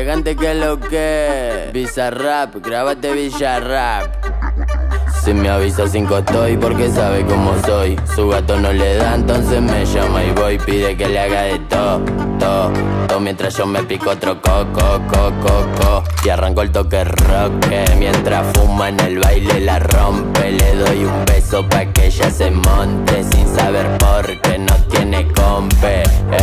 Elegante que lo que Bizarrap, grábate Villarrap. Si me avisa 5 estoy porque sabe cómo soy. Su gato no le da, entonces me llama y voy. Pide que le haga de todo. Mientras yo me pico otro coco. Y arranco el toque rock. Mientras fuma en el baile la rompe. Le doy un beso pa' que ella se monte. Sin saber por qué no tiene compe.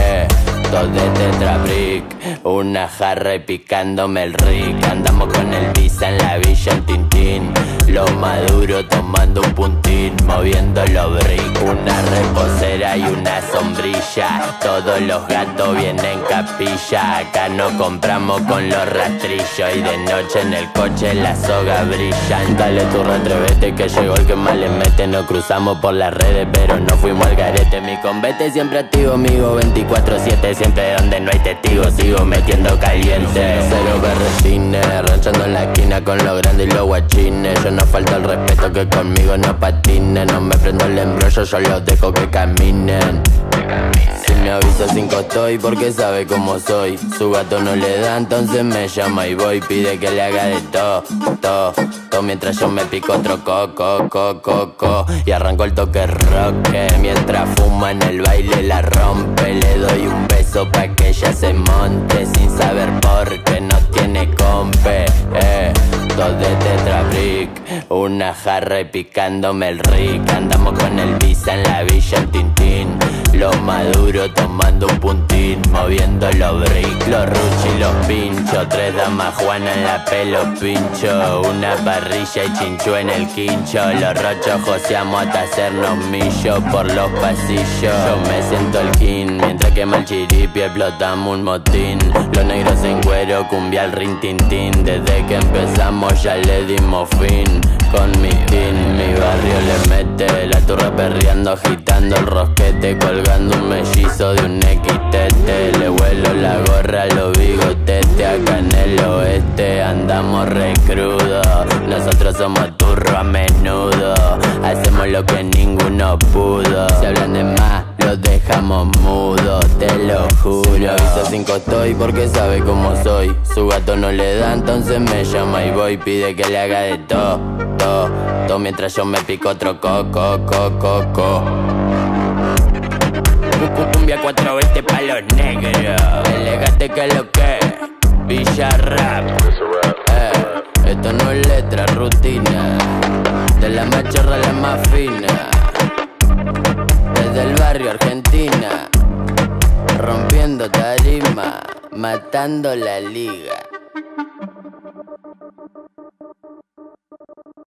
Dos de tetrabrick, una jarra y picándome el rick. Andamos con el visa en la villa en Tintín. Lo maduro tomando un puntín, moviendo los brick. Una reposera y una sombrilla. Todos los gatos vienen capilla. Acá no compramos con los rastrillos. Y de noche en el coche la soga brillan. Dale tu atrévete que llegó el que más le mete. Nos cruzamos por las redes pero no fuimos al garete. Mi convete siempre activo, amigo 24/7. Siempre donde no hay testigos sigo metiendo caliente. Cero berretines, ranchando en la esquina con los grandes y los guachines. Yo no falta el respeto que conmigo no patinen. No me prendo el embrollo, yo los dejo que caminen. Si me avisa 5 estoy porque sabe cómo soy. Su gato no le da, entonces me llama y voy. Pide que le haga de todo. Mientras yo me pico otro coco. Y arranco el toque rock. Mientras fuma en el baile la rompe. Le doy un beso pa' que ella se monte. Sin saber por qué no tiene compe. Dos de tetrabrick, una jarra y picándome el rick. Andamos con el visa en la villa en Tintín. Lo maduro tomando un puntín, moviendo los brick. Los ruchi y los pincho. 3 damas Juana en la pelo pincho. Una parrilla y chinchú en el quincho. Los rochos joseamos hasta hacernos millo por los pasillos. Yo me siento el king, mientras quema el chiripi explotamos un motín. Los negros en cuero, cumbia al rin tin tin. Desde que empezamos ya le dimos fin. Con mi team, mi barrio le mete. La turra perreando, agitando el rosquete. Colgando un mellizo de un XTT. Le vuelo la gorra a los bigotetes. Acá en el oeste andamos re crudo. Nosotros somos turro a menudo. Hacemos lo que ninguno pudo. Si hablan de más, los dejamos mudos, te lo juro. Si me avisa 5 estoy porque sabe cómo soy. Su gato no le da, entonces me llama y voy. Pide que le haga de todo. Mientras yo me pico otro coco. Cumbia 420 pa' los negros. Elegante que lo que Villarrap. Esto no es letra, rutina. De la más chorra a la más fina. Desde el barrio Argentina. Rompiendo tarima, matando la liga.